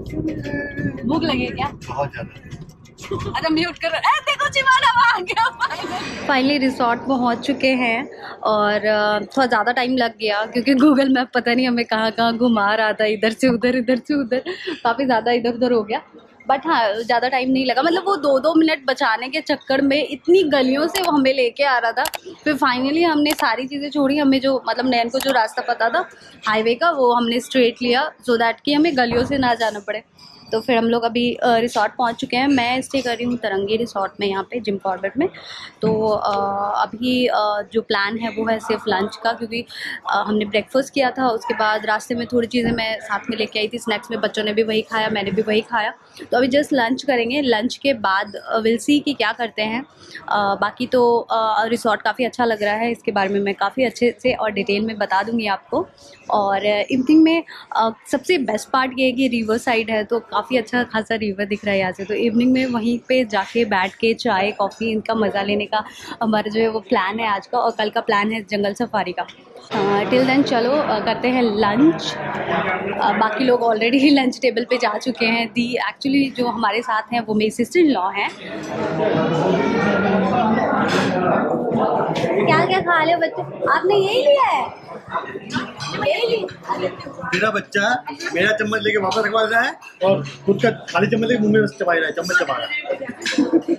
भूख लगी है क्या? बहुत ज्यादा। अच्छा म्यूट कर। देखो चिमाना आ गया फाइनली रिसोर्ट पहुंच चुके हैं और थोड़ा ज़्यादा टाइम लग गया क्योंकि गूगल मैप पता नहीं हमें कहाँ कहाँ घुमा रहा था, इधर से उधर काफ़ी ज़्यादा इधर उधर हो गया। बट हाँ ज़्यादा टाइम नहीं लगा, मतलब वो 2-2 मिनट बचाने के चक्कर में इतनी गलियों से वो हमें लेके आ रहा था। फिर फाइनली हमने सारी चीज़ें छोड़ी, हमें जो मतलब नैन को जो रास्ता पता था हाईवे का वो हमने स्ट्रेट लिया सो दैट कि हमें गलियों से ना जाना पड़े। तो फिर हम लोग अभी रिसोर्ट पहुंच चुके हैं। मैं स्टे कर रही हूँ तरंगी रिसोर्ट में यहाँ पे जिम कॉर्बेट में। तो अभी जो प्लान है वो है सिर्फ लंच का, क्योंकि हमने ब्रेकफास्ट किया था, उसके बाद रास्ते में थोड़ी चीज़ें मैं साथ में लेके आई थी स्नैक्स में, बच्चों ने भी वही खाया, मैंने भी वही खाया। तो अभी जस्ट लंच करेंगे, लंच के बाद विल सी कि क्या करते हैं। बाकी तो रिसोर्ट काफ़ी अच्छा लग रहा है, इसके बारे में मैं काफ़ी अच्छे से और डिटेल में बता दूँगी आपको। और इवनिंग में सबसे बेस्ट पार्ट ये है कि रिवर साइड है तो काफ़ी अच्छा खासा रिवर दिख रहा है यहाँ से। तो इवनिंग में वहीं पे जाके बैठ के चाय कॉफ़ी इनका मज़ा लेने का हमारा जो है वो प्लान है आज का, और कल का प्लान है जंगल सफारी का। टिल देन चलो करते हैं लंच। बाकी लोग ऑलरेडी लंच टेबल पे जा चुके हैं। दी एक्चुअली जो हमारे साथ हैं वो मेरी सिस्टर इन लॉ हैं। क्या क्या खा ले बच्चे? आपने यही लिया है? मेरा बच्चा मेरा चम्मच लेके वापस रखवा रहा है और खुद का खाली चम्मच लेके मुंह में चबा रहा है, चम्मच चबा रहा है।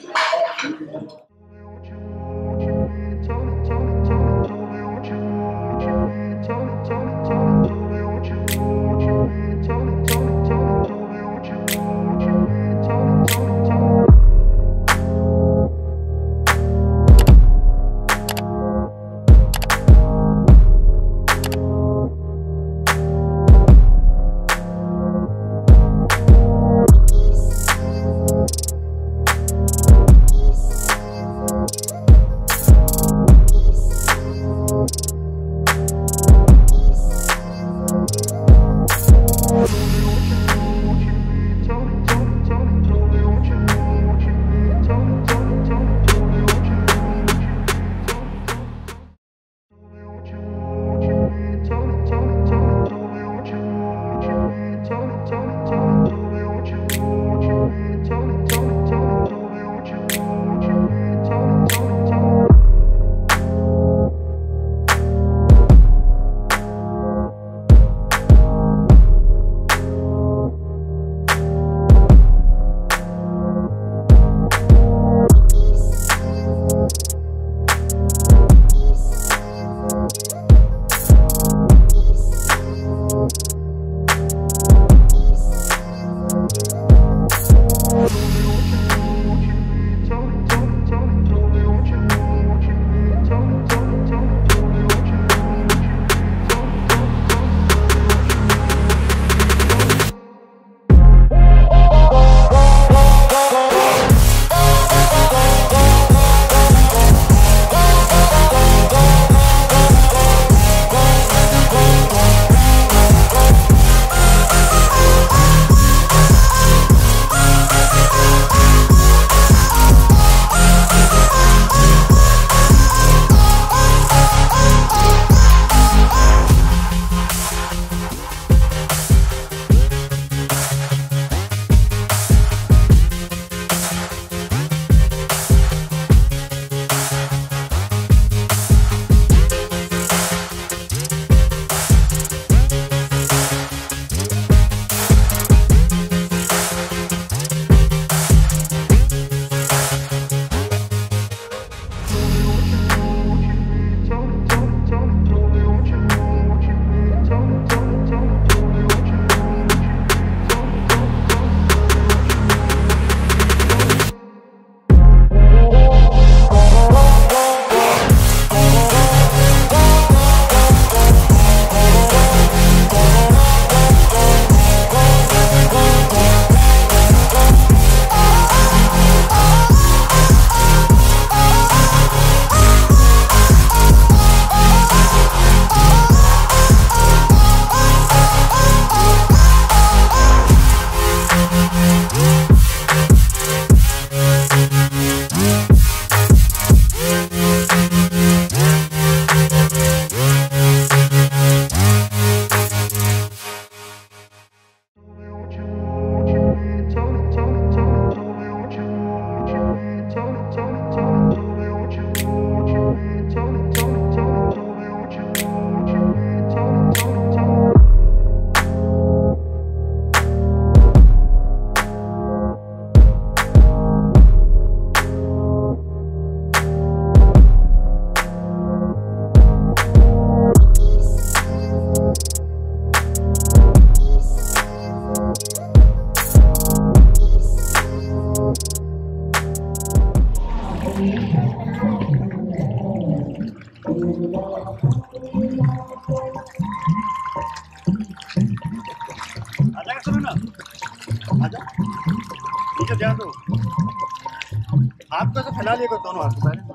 आजा सुनो ना, आजा नीचे ध्यान दो, हाथ को ऐसे फैला लिया करो दोनों हाथ को।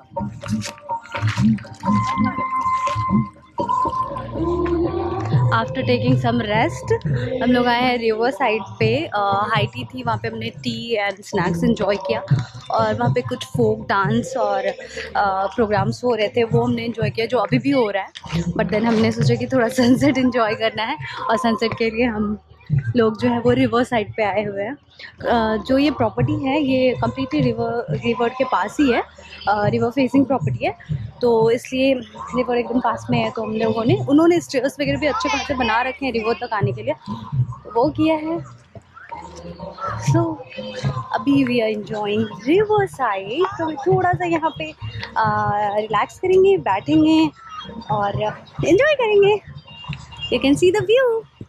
आफ्टर टेकिंग सम रेस्ट हम लोग आए हैं रिवर साइड पे। हाई टी थी, वहाँ पे हमने टी एंड स्नैक्स एंजॉय किया और वहाँ पे कुछ फोक डांस और प्रोग्राम्स हो रहे थे, वो हमने एंजॉय किया जो अभी भी हो रहा है। बट देन हमने सोचा कि थोड़ा सनसेट एंजॉय करना है और सनसेट के लिए हम लोग जो है वो रिवर साइड पे आए हुए हैं। जो ये प्रॉपर्टी है ये कम्प्लीटली रिवर के पास ही है, रिवर फेसिंग प्रॉपर्टी है, तो इसलिए रिवर एकदम पास में है। तो हम लोगों ने उन्होंने स्टेयर्स वगैरह भी अच्छे खासे बना रखे हैं रिवर तक आने के लिए, तो वो किया है। सो अभी we are enjoying river side, तो थोड़ा सा यहाँ पे रिलैक्स करेंगे, बैठेंगे और एंजॉय करेंगे। You can see the view.